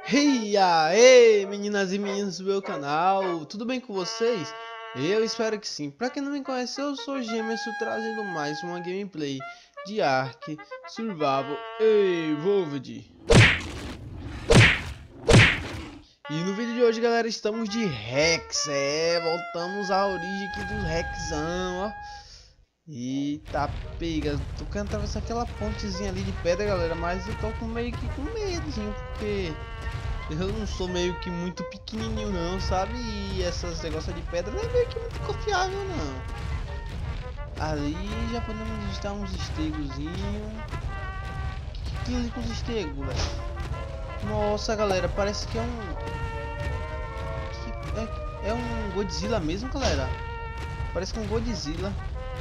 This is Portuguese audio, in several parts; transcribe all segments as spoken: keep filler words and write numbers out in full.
Hey, aê, meninas e meninos do meu canal, tudo bem com vocês? Eu espero que sim. Pra quem não me conhece, eu sou o Gemerson, trazendo mais uma gameplay de Ark Survival Evolved. E no vídeo de hoje, galera, estamos de Rex, é, voltamos à origem aqui dos Rexão, ó. Eita pega, tô querendo atravessar aquela pontezinha ali de pedra, galera, mas eu tô com meio que com medinho, porque eu não sou meio que muito pequenininho não, sabe? E essas negócios de pedra não é meio que muito confiável não. Ali já podemos listar uns estegozinhos. Que que ali com os estegos, velho? Nossa, galera, parece que é um... Que é, é um Godzilla mesmo, galera. Parece que é um Godzilla.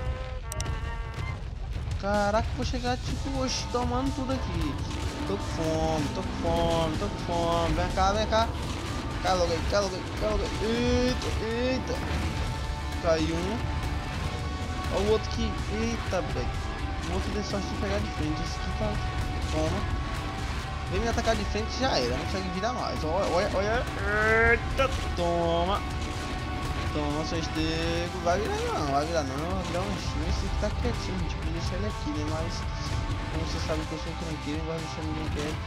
Caraca, vou chegar tipo hoje tomando tudo aqui. Tô com fome, tô com fome, tô com fome. Vem cá, vem cá. Cai logo aí, cai logo aí, cai logo aí. Eita, eita. Caiu um. Olha o outro que... Eita, velho. O outro deu sorte de pegar de frente. Esse aqui tá... Toma. Vem me atacar de frente, já era. Não consegue virar mais. Olha, olha, olha. Eita, toma. Toma, seu estego. Vai virar não, vai virar não. Vai virar um chute. Esse aqui tá quietinho. A gente podia deixar ele aqui, né? Mas... Como você sabe que eu sou tranquilo, não vai deixar ninguém quieto.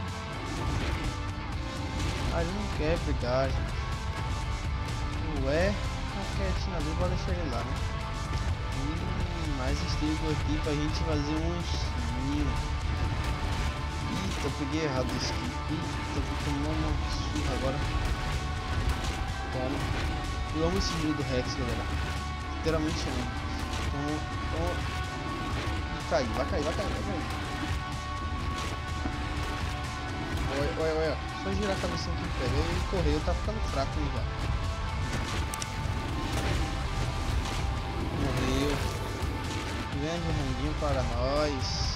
Ah, ele não quer brigar, gente. Ué, tá quietinho ali, vou deixar ele lá, né? Hum, mais estego aqui pra gente fazer um lanchinho. Eita, eu peguei errado isso aqui. Eita, eu vou tomar uma surra agora. Toma. Eu amo esse vídeo do Rex, galera. Literalmente amo. Toma, toma. Vai cair, vai cair, vai cair, vai cair. Olha, olha, olha. Só girar a cabeça aqui, pega. Ele correu, tá ficando fraco já. Morreu. Grande ranguinho para nós.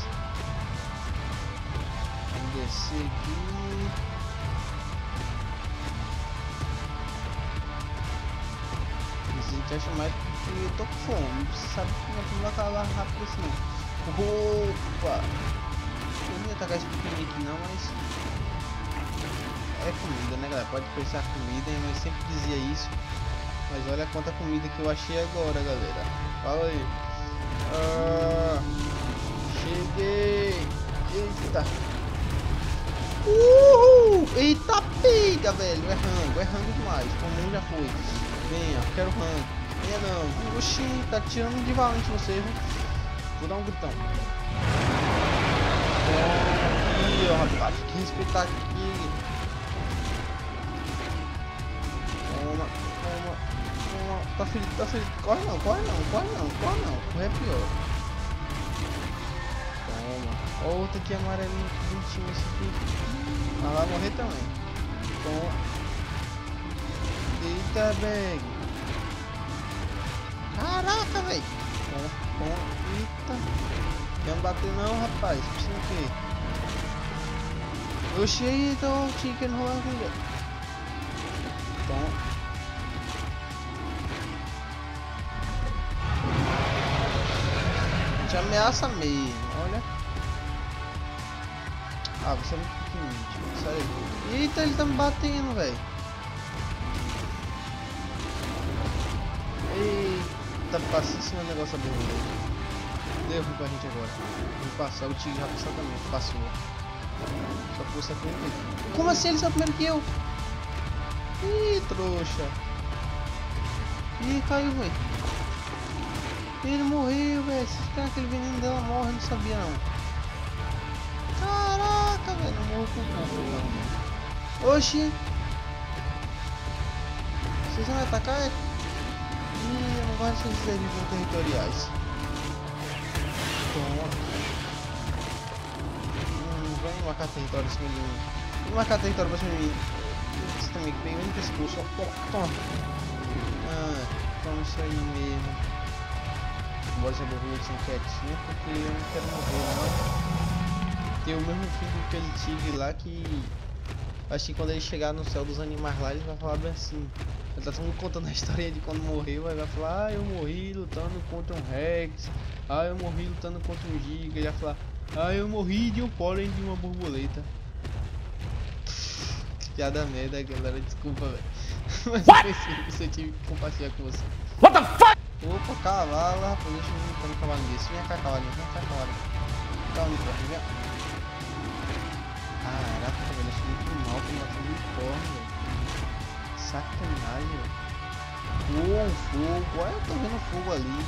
Vamos descer aqui. Esse a gente acha mais porque eu tô com fome. Você sabe que não vai acabar rápido assim não. Opa! Eu não ia atacar esse pequenininho aqui não, mas... É comida, né, galera? Pode pensar comida, mas sempre dizia isso. Mas olha quanta comida que eu achei agora, galera. Fala aí. Ah, cheguei. Eita. Uhul. Eita pega, velho. É rango, é rango demais. Comum já foi. Venha, quero rango. Venha não. Oxi, tá tirando de valente você, viu? Vou dar um gritão. Aqui, ó, rapaz. Tem que respeitar aqui. Toma, toma, toma. Tá ferido, tá ferido. Corre não, corre não, corre não, corre não. Corre é pior. Toma. Ó, outro aqui amarelinho, bonitinho esse aqui. Ah, vai morrer também. Toma. Eita, bag. Caraca, velho. Toma, toma. Eita. Não bater não, rapaz. Precisa o quê? Oxi, eita, o chicken rolando comigo. Toma. Te ameaça mesmo, olha. Ah, você é muito pequenininho, tipo, sério. Eita, ele tá me batendo, velho. Eita, passa em cima do negócio abriu. Deu ruim pra gente agora. Vou passar, o tigre já passou também, passou. Só que você é primeiro. Como assim ele saiu primeiro que eu? Ih, trouxa. Ih, caiu, velho. Ele morreu, velho. Se ficar aquele veneno dela morre, não sabia não. Caraca, velho. Não morro com o não. Oxi. Vocês vão me atacar? É? Ih, eu não gosto de serviços territoriais. Toma. Hum, vamos marcar território pra cima de mim. Vamos marcar território pra cima de mim. Você também que pegou no pescoço. Toma, toma. Ah, toma isso aí mesmo. Embora essa borrulha assim quietinha, porque eu não quero morrer não. Tem o mesmo fim que aquele tigre lá que... Acho que quando ele chegar no céu dos animais lá, ele vai falar bem assim. Ele tá todo mundo contando a história de quando morreu, aí vai falar: ah, eu morri lutando contra um Rex. Ah, eu morri lutando contra um Giga. Ele vai falar: ah, eu morri de um pólen de uma borboleta. Piada merda, galera. Desculpa, velho. Mas eu pensei, eu tive que compartilhar com você. What the fuck? Opa, cavalo, rapaz. Deixa eu ver como cavalo desse. Vem cá, cavalinho. Vem cá, cavalinho. Calma, unicórnio, vem. Caraca, velho. Acho muito mal pra matar um unicórnio, velho. Sacanagem, velho. Pô, fogo. Olha, eu tô vendo fogo ali.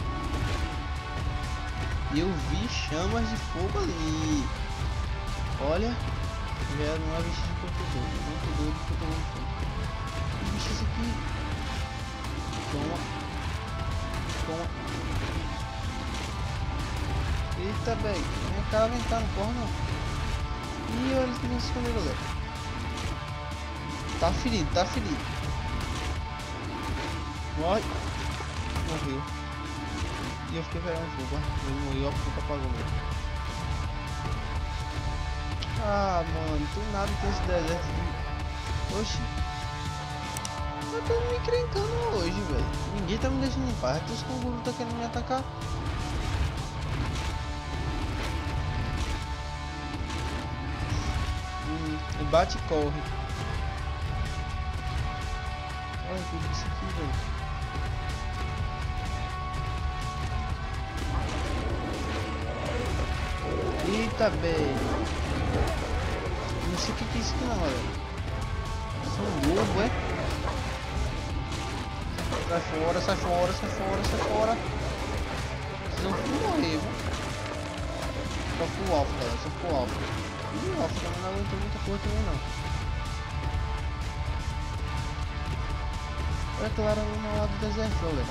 Eu vi chamas de fogo ali. Olha. Já não é vestígio que eu tô doido. Não tô doido porque eu tô vendo fogo. Que bicho é esse aqui? Toma. Toma. Eita, velho. Vem cá, vem cá, não corre não. Ih, olha ele que não se escondeu, galera. Tá ferido, tá ferido. Morre. Morreu. E eu fiquei pegando fogo, ó. Ele morreu, ó, porque apagou mesmo. Ah, mano, não tem nada com esse deserto aqui. Oxi. Eu tô me encrencando hoje, velho. Ninguém tá me deixando em paz. Até os cangurus tá querendo me atacar. Hum, bate e corre. Olha tudo isso aqui, velho. Eita, velho. Não sei o que que é isso aqui não, galera. Isso é um lobo, é? Sai fora, sai fora, sai fora, sai fora. Vocês vão morrer, viu? Só full alpha, galera, só full alpha. Ih, alpha também não aguentou muita coisa também não. Olha Clara no lado do deserto, galera.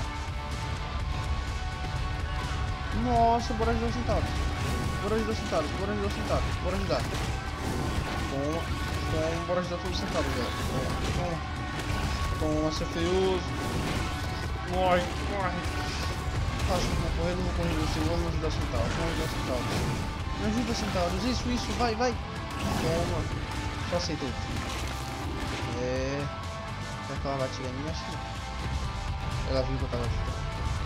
Nossa, bora ajudar os centauros. Bora ajudar os centauros, bora ajudar os centauros, bora ajudar. Toma, toma, bora ajudar todos os centauros, galera. Toma, toma, toma, seu feioso. Morre, morre. Nossa, não vou correr, não vou correr, você. Vamos ajudar os centauros, vamos ajudar os centauros. Me ajuda, centauros, isso, isso, vai, vai. Toma, só aceitou. É. Será que ela vai atirar em mim? Acho que não. Ela viu que eu tava ajudando.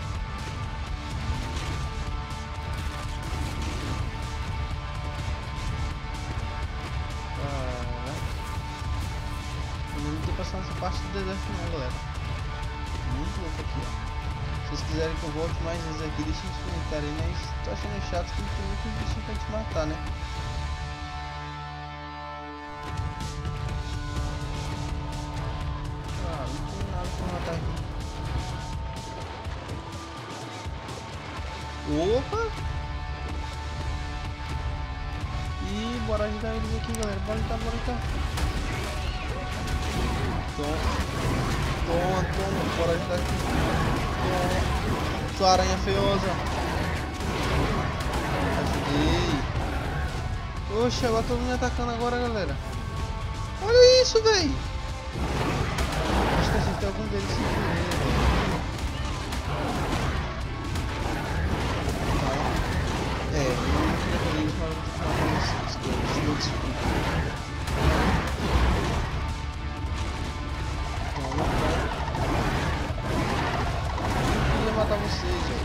Nessa parte do deserto não, galera. Muito louco aqui, ó. Se vocês quiserem que eu volte mais vezes aqui, deixem nos comentários aí, mas tô achando chato que tem muitos bichinhos pra te matar, né? Ah, não tem nada pra matar aqui. Opa! E bora ajudar eles aqui, galera. Bora ajudar, bora ajudar. Toma, toma, toma, bora ajudar aqui. Toma, sua aranha feiosa. Ajudei. Oxe, agora todo mundo me atacando agora, galera. Olha isso, velho. Acho que acertei algum deles sem querer, velho. É, eu não queria fazer isso, mas eu vou matar vocês. Eu vou desculpa. Matar vocês, velho.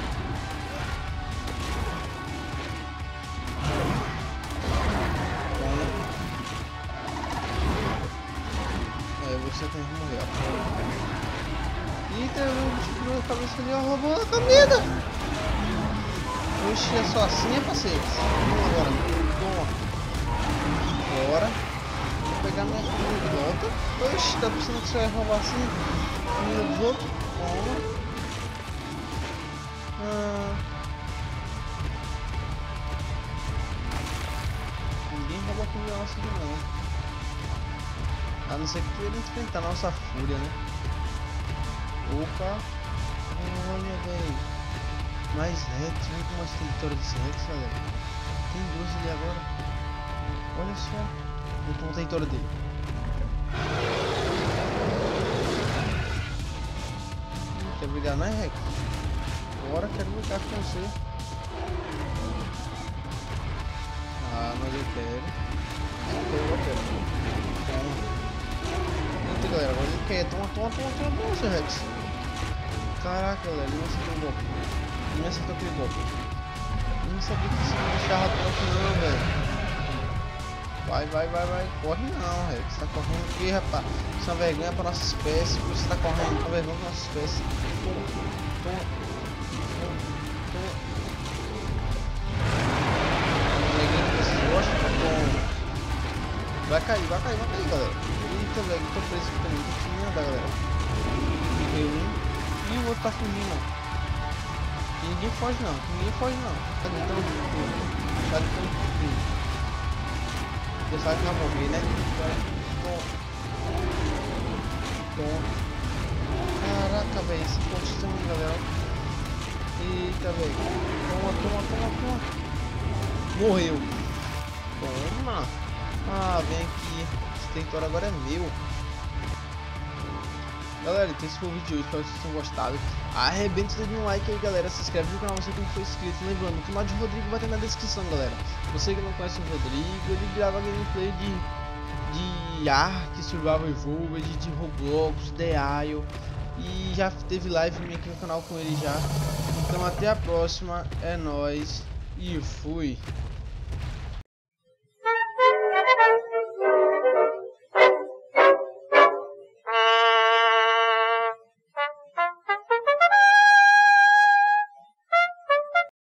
É, você tem que morrer. Eita, o bicho virou a cabeça ali, ó, roubou a comida. Oxe, é só assim, é parceiro. Vamos agora. Toma. Bora. Vou pegar minha comida de volta. Oxe, tá pensando que você vai roubar assim? Comida dos outros? Toma. Ah. Ninguém rouba comida nossa aqui não. A não ser que ele enfrentar a nossa fúria, né? Opa! Olha, velho! Mais Rex, vem com umas territórias desse Rex, galera. Tem duas ali agora. Olha só. Vou tomar o território dele. Hum, quer brigar mais, Rex? Agora quero lutar com você. Ah, mas eu quero. Eu quero. Toma. Eita, galera, agora ele quer. Toma, toma, toma, toma, toma, seu Rex. Caraca, galera, ele não acertou o golpe. Ele não acertou aquele golpe. Eu não sabia que isso me deixava tanto não, velho. Vai, vai, vai, vai. Corre não, velho. Você tá correndo o quê, rapaz? Isso é uma vergonha pra nossa espécie. Você tá correndo, uma vergonha pra nossa espécie. Toma, toma, toma, toma. Vai cair, vai cair, vai cair, galera. Eita, velho, tô preso aqui também. Tô conseguindo andar, galera. Morreu um. E o outro tá fugindo. E ninguém foge não, ninguém foge não. Tá gritando tudo. Tá gritando tudo. Você sabe que vai morrer, né? Toma. Toma. Caraca, velho, esse ponto também, galera. Eita, velho. Toma, toma, toma, toma. Morreu. Toma. Ah, vem aqui. Esse território agora é meu. Galera, então esse foi o vídeo de hoje. Espero que vocês tenham gostado. Arrebenta o dedo no like aí, galera. Se inscreve no canal você que não foi inscrito. Lembrando, o canal de Rodrigo vai ter na descrição, galera. Você que não conhece o Rodrigo, ele grava gameplay de, de Ark, Survival Evolved, de Roblox, The Isle. E já teve live minha aqui no canal com ele já. Então até a próxima. É nóis. E fui.